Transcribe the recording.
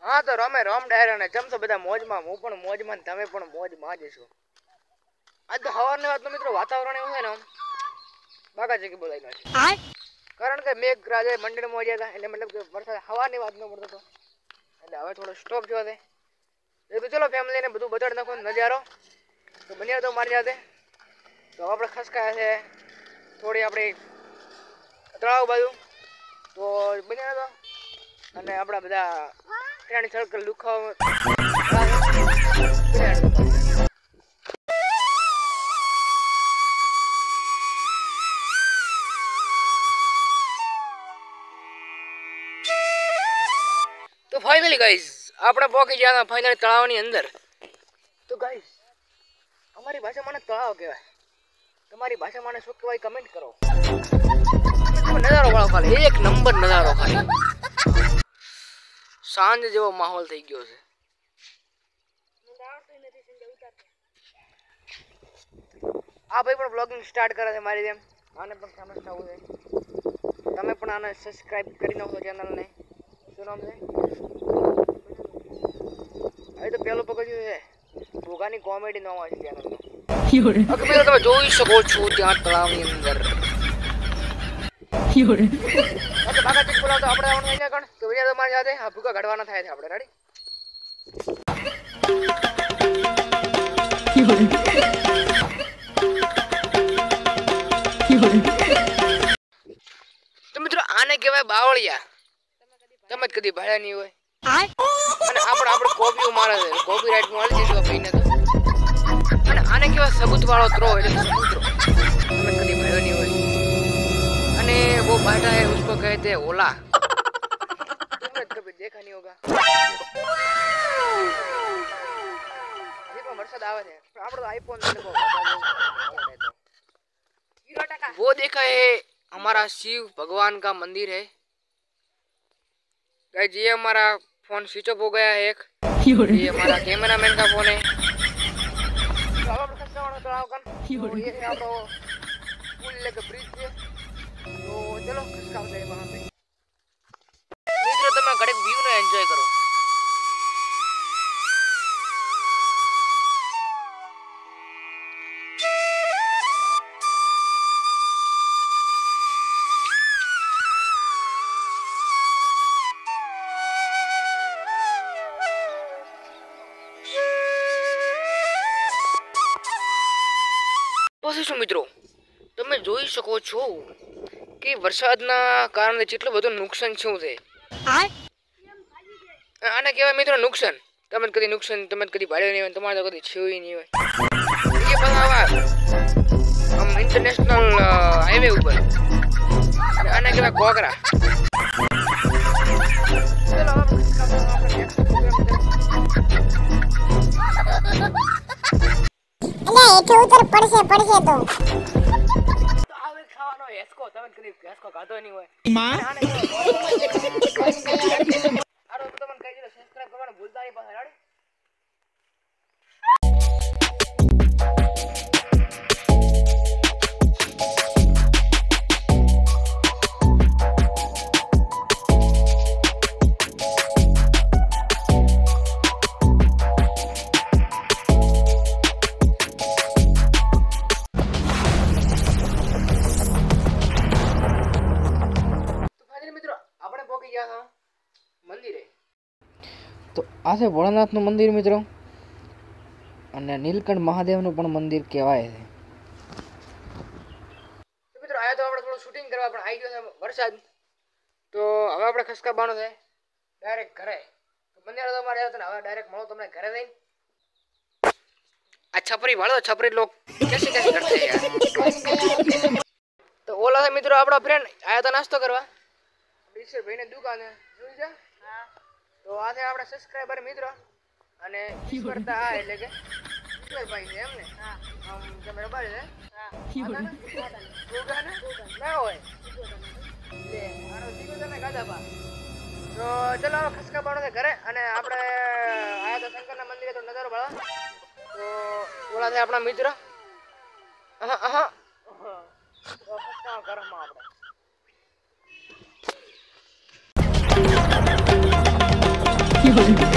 हाँ तो रमे रम डायरा ने जम तो बधा मौजમાં હું પણ મौजમાં તમે પણ મौजમાં જ છો। આજ તો હવારની વાત મિત્રો વાતાવરણ એવું છે ને બાકા છે કે બોલાઈ નથી કારણ કે મેઘરાજે મંડળમાં આવ્યા હતા એટલે મતલબ કે વરસાદ હવાની વાત ન પડતો એટલે હવે થોડો સ્ટોપ થયો છે એ તો ચલો ફેમિલીને બધું બતાડી નાખો નજારો તો બન્યા તો મારી જાતે તો આપણે ખસકાયા છે થોડી આપણી તળાવ બાજુ તો બન્યા તો અને આપણા બધા ફ્રેન્ડ સર્કલ લુખાવ तो फाइनली गाइस આપણે પહોંચી ગયા ફાઇનલી તળાવની અંદર તો ગાइस અમારી ભાષામાં તળાવ કહેવાય તમારી ભાષામાં શું કહેવાય કમેન્ટ કરો નજારો વાળો ખાલી એક નંબર નજારો ખાલી सांझ जेवो माहौल થઈ ગયો છે આ ભાઈ પણ બ્લોગિંગ સ્ટાર્ટ કરે છે મારી જેમ આને પણ સમજતા હોય તમે પણ આને સબસ્ક્રાઇબ કરી નાખો ચેનલ ને શું નામ છે આ તો પેલો પકડ્યું છે ભોગાની કોમેડી નામ છે ચેનલ નું ઓકે મિત્રો તમે જોઈ શકો છો ત્યાં તળાવની અંદર યોરે ઓકે બાકા ચેક બોલાવ તો આપણે આવવાનું અહીંયા કણ તો વિડિયો તમારી સાથે આ ભૂકા કાઢવાના થાય છે આપણે રેડી યોરે યોરે તો મિત્રો આને કહેવાય બાવળિયા તમે કદી ભાળ્યા નહીં હોય અને આપણે કોપીઓ મારે છે કોપીરાઈટ મળી જશે ભાઈને તો અને આને કહેવાય સબૂત વાળો ત્રો એટલે સબૂતરો તમે કદી ભાળ્યો નહીં હોય અને वो बैठा है उसको कहते हैं ओला तुमने कभी देखा नहीं होगा अभी तो वर्षा आवे है આપણે તો आईफोन वो देखा है हमारा शिव भगवान का मंदिर है गाइस ये हमारा फोन स्विच ऑफ हो गया है एक ये हमारा कैमरामैन का फोन है तो अब આપણે ખસવાનો તળાવ કન तो ये है આપણો પુલ લેકે બ્રિજ છે तो चलो खिसकाओ जाए वहां पे मित्रों તમે ઘડીક વ્યૂ ને એન્જોય કરો પછી શું મિત્રો તમે જોઈ શકો છો કે વરસાદના કારણે કેટલું બધું નુકસાન થયું છે આને કહેવાય મિત્રો નુકસાન તમે કદી નુકસાન તમે કદી ભાડ્યો નહીં હોય તમારે તો કદી થયું નહીં હોય એ પણ આમ ઇન્ટરનેશનલ હાઈવે ઉપર આને કહેવાય કોકરા એટલે ઉતર પડશે તો એસકો તમે કદી એસકો ગાતો નહીં હોય માં આને આરો તમને કહી દો સબસ્ક્રાઇબ કરવાનું ભૂલતા નહીં પાછા રેડી મંદિરે તો આ છે ભોળાનાથનું મંદિર મિત્રો અને નીલકંઠ મહાદેવનું પણ મંદિર કહેવાય છે તો મિત્રો આયા તો આપણે થોડું શૂટિંગ કરવા પણ આવી ગયો છે વરસાદ તો હવે આપણે ખસકાબાનો છે ડાયરેક્ટ ઘરે તો મંદિર તો અમારે આવ્યો હવે ડાયરેક્ટ મળો તમને ઘરે જઈને આ છપરી વાળો છપરી લોક કેસી કરતે યાર તો ઓલા છે મિત્રો આપણા ફ્રેન્ડ આયા તો નાસ્તો કરવા ઈશ્વર ભાઈને દુકાને જોઈ જા હા તો આ છે આપણા સબસ્ક્રાઇબર મિત્રો અને ઈશ્વરતા આ એટલે કે ઈશ્વર ભાઈ છે એમને હા આમ કેમેરા બાર છે હા દુકાને ના હોય લે આનો દીકો તમે ગાધા બા તો ચલો ખસકા બાણો છે ઘરે અને આપણે આયા તો શંકરના મંદિરે તો નજારો બાળો તો ઓલા છે આપણા મિત્ર તો ખસકા ઘરમાં આપણે 有人，